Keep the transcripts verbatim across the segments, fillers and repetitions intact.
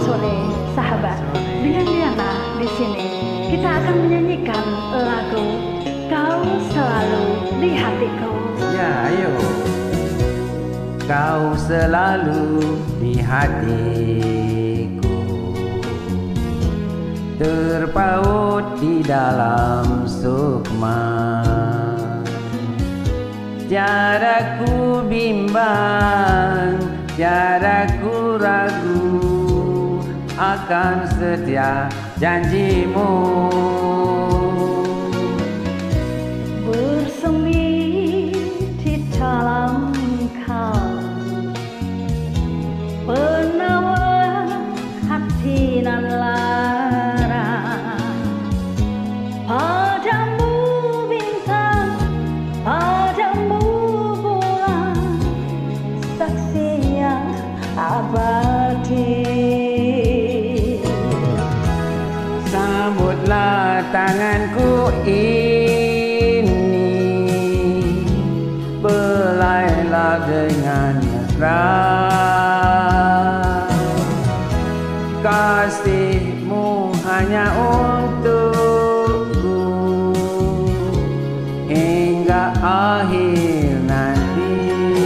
sore, sahabat. Dengan Diana di sini, kita akan menyanyikan lagu Kau Selalu di Hatiku. Ya, ayo. Kau selalu di hatiku, terpaut di dalam sukma. Tiada ku bimbang, tiada ku ragu akan setia janjimu. Bersemi di dalam kalbu, penawar hati nan lara. Padamu bintang, padamu bulan, saksi yang abadi. Sambutlah tanganku ini, belailah dengan mesra. Kasihmu hanya untukku hingga akhir nanti.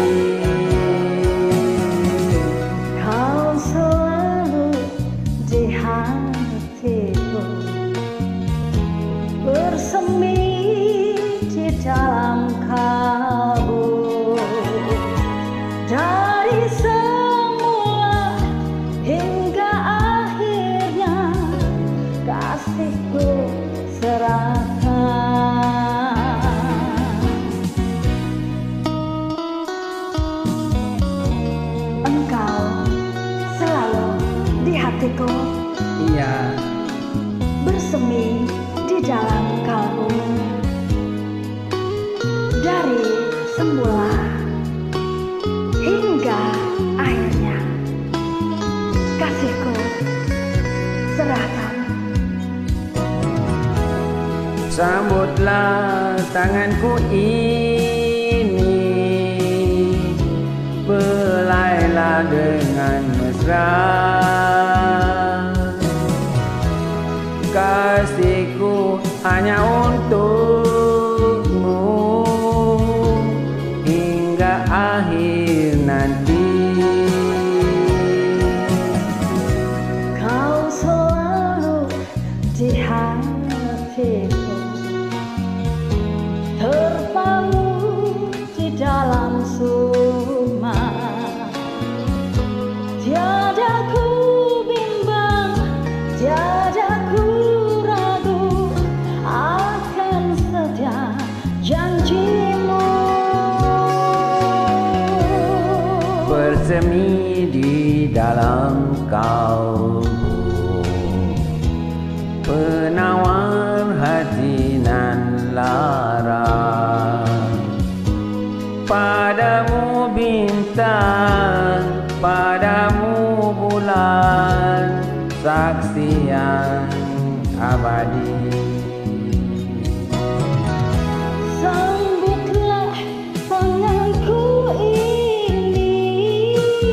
Kau selalu di hatiku, bersemi di dalam kalbu. Dari semula hingga akhirnya kasihku serahkan. Engkau selalu di hatiku, Iya, bersemi di dalam kalbu. Dari semula hingga akhirnya kasihku serahkan. sambutlah tanganku ini, belailah dengan mesra. Kasihku hanya untukmu hingga akhir nanti. Kau selalu di hatiku, terpaut di dalam sukma. Tiada ku bimbang, tiada ku ragu akan setia janjimu. Bersemi di dalam kalbu, penawar hati nan lara. Padamu bintang, padamu bulan, saksi yang abadi. Sambutlah tanganku ini,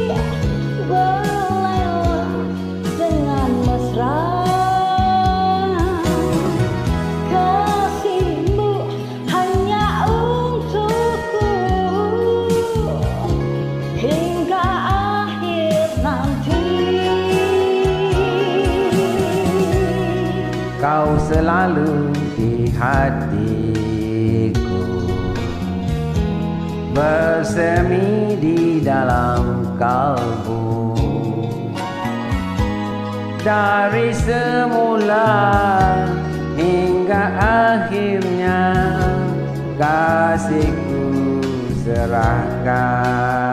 belailah dengan mesra. Kasihmu hanya untukku hingga akhir nanti. Kau selalu di hatiku, bersemi di dalam kalbu. Dari semula hingga akhirnya kasihku serahkan.